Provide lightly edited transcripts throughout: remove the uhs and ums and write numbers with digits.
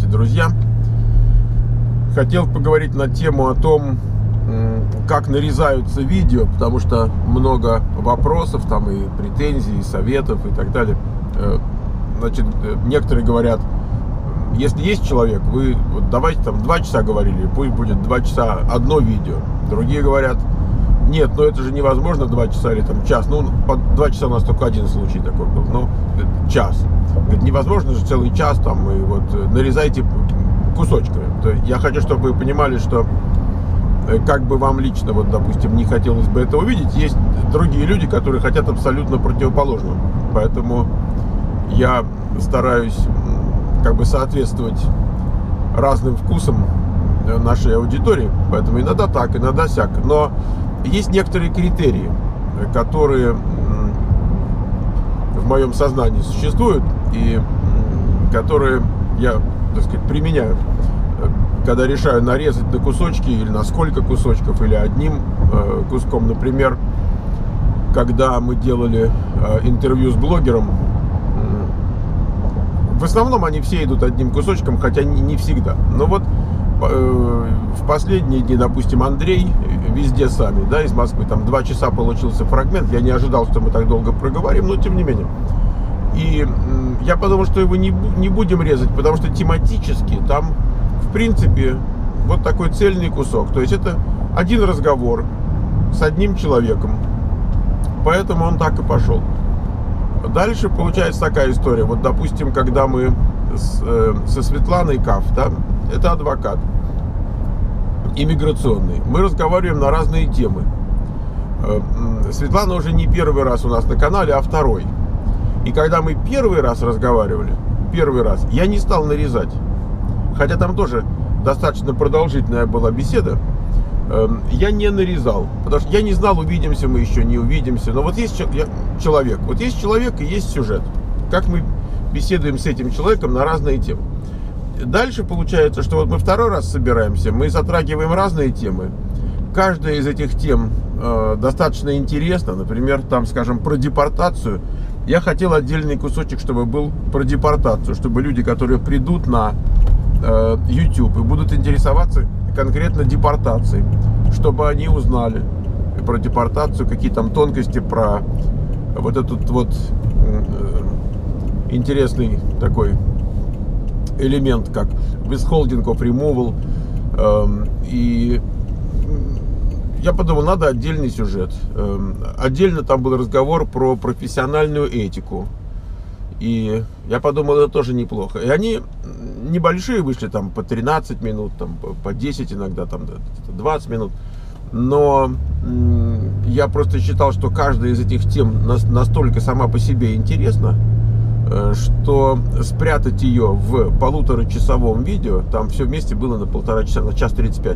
друзья! Хотел поговорить на тему о том, как нарезаются видео, потому что много вопросов, там и претензий, и советов и так далее. Значит, некоторые говорят, если есть человек, вы вот давайте там 2 часа говорили, пусть будет 2 часа одно видео. Другие говорят, нет, но это же невозможно 2 часа или там час. Ну, по 2 часа у нас только один случай такой был, ну, час. Говорит, невозможно же целый час там, и вот нарезайте кусочками. То я хочу, чтобы вы понимали, что как бы вам лично, вот, допустим, не хотелось бы это увидеть, есть другие люди, которые хотят абсолютно противоположного. Поэтому я стараюсь как бы соответствовать разным вкусам нашей аудитории. Поэтому иногда так, иногда сяк. Но есть некоторые критерии, которые в моем сознании существуют и которые я, так сказать, применяю, когда решаю нарезать на кусочки или на сколько кусочков, или одним куском. Например, когда мы делали интервью с блогером, в основном они все идут одним кусочком, хотя не всегда. Но вот в последние дни, допустим, Андрей везде сами, да, из Москвы, там 2 часа получился фрагмент. Я не ожидал, что мы так долго проговорим, но тем не менее. И я подумал, что его не будем резать, потому что тематически там, в принципе, вот такой цельный кусок. То есть это один разговор с одним человеком. Поэтому он так и пошел. Дальше получается такая история. Вот, допустим, когда мы со Светланой Каф, да, это адвокат иммиграционный, мы разговариваем на разные темы. Светлана уже не первый раз у нас на канале, а второй. И когда мы первый раз разговаривали, я не стал нарезать. Хотя там тоже достаточно продолжительная была беседа. Я не нарезал, потому что я не знал, увидимся мы еще, не увидимся. Но вот есть человек, и есть сюжет. Как мы беседуем с этим человеком на разные темы. Дальше получается, что вот мы второй раз собираемся, мы затрагиваем разные темы. Каждая из этих тем достаточно интересна. Например, там, скажем, про депортацию. Я хотел отдельный кусочек, чтобы был про депортацию, чтобы люди, которые придут на YouTube и будут интересоваться конкретно депортацией, чтобы они узнали про депортацию, какие там тонкости, про вот этот вот интересный такой элемент, как withholding of removal. И я подумал, надо отдельный сюжет. Отдельно там был разговор про профессиональную этику. И я подумал, это тоже неплохо. И они небольшие вышли, там по 13 минут, там по 10 иногда, там 20 минут. Но я просто считал, что каждая из этих тем настолько сама по себе интересна, что спрятать ее в 1,5-часовом видео, там все вместе было на 1,5 часа, на 1:35.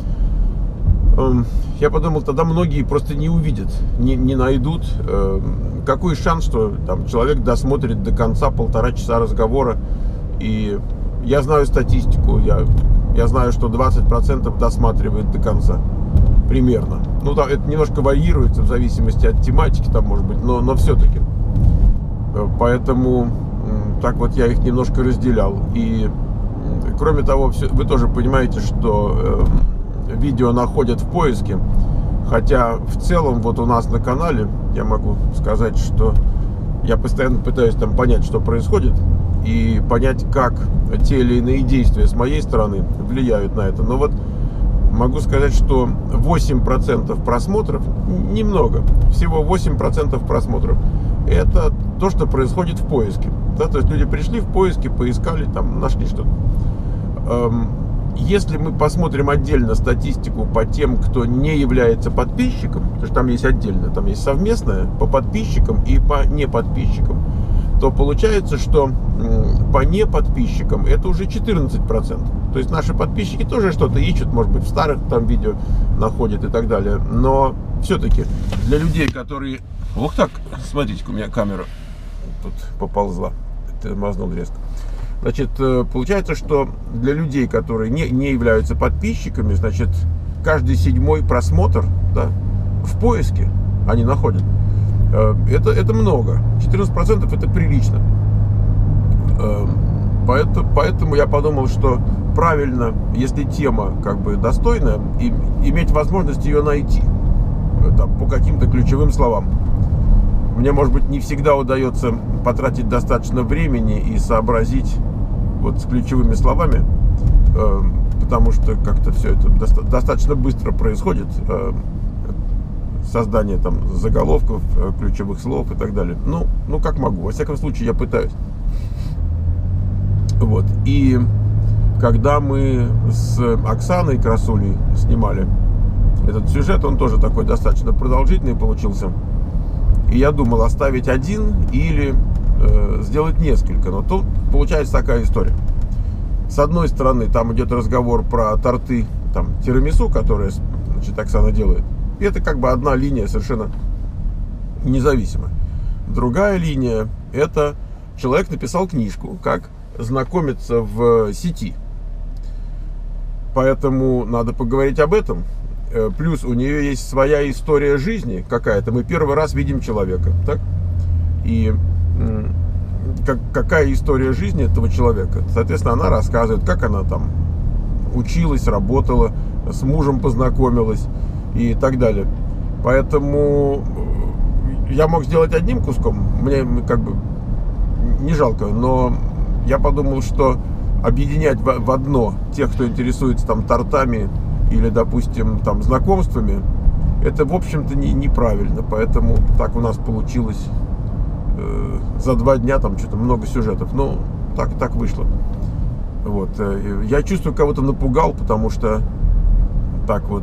Я подумал, тогда многие просто не увидят, не найдут. Какой шанс, что там человек досмотрит до конца 1,5 часа разговора. И я знаю статистику, я знаю, что 20% досматривает до конца. Примерно. Ну, там это немножко варьируется в зависимости от тематики, там может быть, но все-таки. Поэтому так вот я их немножко разделял. И кроме того, вы тоже понимаете, что видео находят в поиске. Хотя в целом вот у нас на канале я могу сказать, что я постоянно пытаюсь там понять, что происходит, и понять, как те или иные действия с моей стороны влияют на это. Но вот могу сказать, что 8% просмотров, немного, всего 8% просмотров, это то, что происходит в поиске. Да, то есть люди пришли в поиске, поискали, там нашли что-то. Если мы посмотрим отдельно статистику по тем, кто не является подписчиком, потому что там есть отдельно, там есть совместное по подписчикам и по неподписчикам, то получается, что по неподписчикам это уже 14%. То есть наши подписчики тоже что-то ищут, может быть, в старых там видео находят и так далее. Но все-таки для людей, которые... Ух так, смотрите, у меня камера тут поползла, тормознул резко. Значит, получается, что для людей, которые не являются подписчиками, значит, каждый 7-й просмотр, да, в поиске они находят. Это много. 14% это прилично. Поэтому я подумал, что правильно, если тема как бы достойная, иметь возможность ее найти там, по каким-то ключевым словам. Мне, может быть, не всегда удается потратить достаточно времени и сообразить вот с ключевыми словами, потому что как-то все это достаточно быстро происходит, создание там заголовков, ключевых слов и так далее. Ну как могу. Во всяком случае, я пытаюсь. Вот. И когда мы с Оксаной Красулей снимали этот сюжет, он тоже такой достаточно продолжительный получился. И я думал, оставить один или сделать несколько. Но тут получается такая история. С одной стороны, там идет разговор про торты, там, тирамису, которые, значит, Оксана делает. И это как бы одна линия совершенно независимая. Другая линия – это человек написал книжку, как знакомиться в сети. Поэтому надо поговорить об этом. Плюс у нее есть своя история жизни какая-то. Мы первый раз видим человека, так? И какая история жизни этого человека? Соответственно, она рассказывает, как она там училась, работала, с мужем познакомилась и так далее. Поэтому я мог сделать одним куском, мне как бы не жалко, но я подумал, что объединять в одно тех, кто интересуется там тортами или, допустим, там знакомствами, это, в общем-то, неправильно. Поэтому так у нас получилось за 2 дня, там что-то много сюжетов. Ну, так вышло. Вот. Я чувствую, кого-то напугал, потому что так вот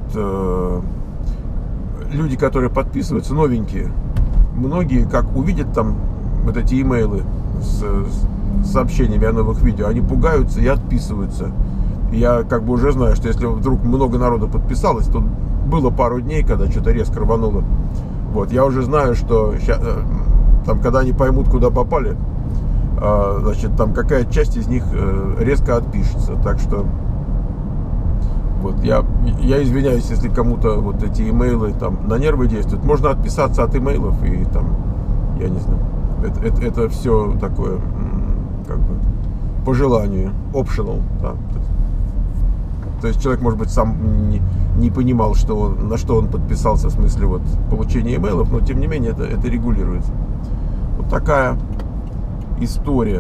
люди, которые подписываются, новенькие, многие, как увидят там вот эти имейлы с сообщениями о новых видео, они пугаются и отписываются. И я как бы уже знаю, что если вдруг много народу подписалось, то было пару дней, когда что-то резко рвануло. Вот, я уже знаю, что там, когда они поймут, куда попали, значит, там какая часть из них резко отпишется. Так что вот, я извиняюсь, если кому-то вот эти имейлы там на нервы действуют. Можно отписаться от имейлов и там, я не знаю, это все такое, как бы, по желанию, optional, да. То есть человек, может быть, сам не понимал, на что он подписался, в смысле вот получения имейлов, но тем не менее это регулируется. Вот такая история.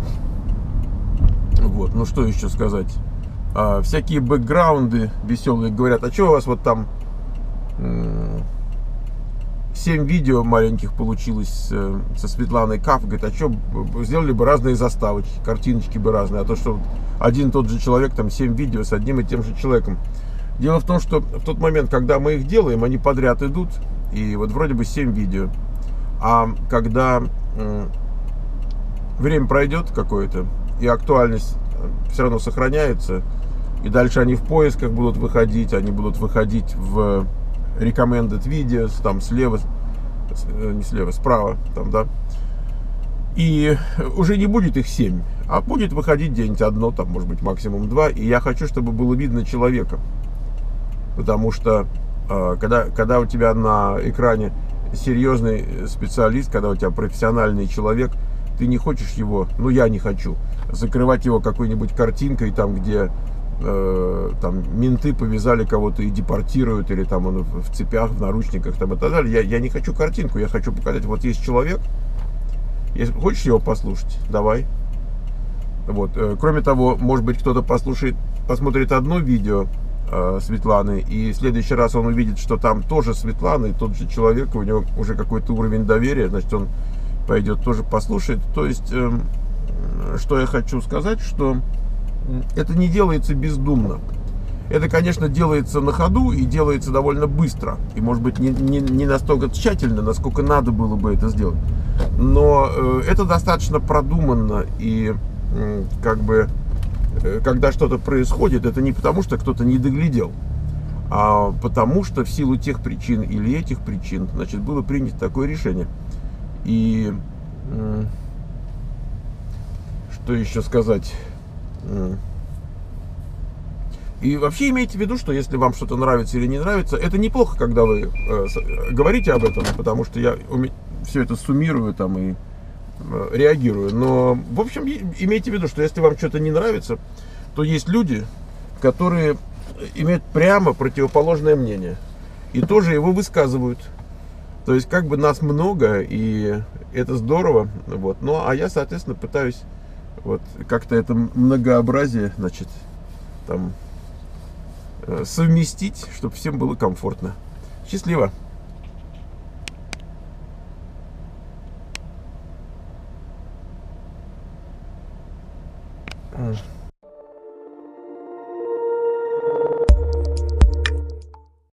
Вот, ну что еще сказать? Всякие бэкграунды веселые говорят, а что у вас вот там 7 видео маленьких получилось со Светланой Каф, говорит, а что, сделали бы разные заставочки, картиночки бы разные, а то, что один и тот же человек, там 7 видео с одним и тем же человеком. Дело в том, что в тот момент, когда мы их делаем, они подряд идут, и вот вроде бы 7 видео, а когда время пройдет какое-то, и актуальность все равно сохраняется, и дальше они в поисках будут выходить, они будут выходить в recommended videos, там слева, не слева, справа, там, да, и уже не будет их 7, а будет выходить где-нибудь одно, там, может быть, максимум 2, и я хочу, чтобы было видно человека, потому что когда у тебя на экране серьезный специалист, когда у тебя профессиональный человек, ты не хочешь его, ну я не хочу, закрывать его какой-нибудь картинкой, там, где там менты повязали кого-то и депортируют, или там он в цепях, в наручниках, там, и так далее. Я не хочу картинку, я хочу показать, вот есть человек, если хочешь его послушать, давай. Вот. Кроме того, может быть, кто-то посмотрит одно видео Светланы, и в следующий раз он увидит, что там тоже Светлана, и тот же человек, у него уже какой-то уровень доверия, значит, он пойдет тоже послушает. То есть, что я хочу сказать, что это не делается бездумно. Это, конечно, делается на ходу и делается довольно быстро. И, может быть, не настолько тщательно, насколько надо было бы это сделать. Но это достаточно продуманно. И как бы, когда что-то происходит, это не потому, что кто-то не доглядел, а потому что в силу тех причин или этих причин, значит, было принято такое решение. И что еще сказать? И вообще имейте в виду, что если вам что-то нравится или не нравится, это неплохо, когда вы говорите об этом, потому что я все это суммирую там и реагирую. Но, в общем, имейте в виду, что если вам что-то не нравится, то есть люди, которые имеют прямо противоположное мнение и тоже его высказывают. То есть как бы нас много, и это здорово. Вот. Ну, а я, соответственно, пытаюсь вот как-то это многообразие, значит, там совместить, чтобы всем было комфортно. Счастливо!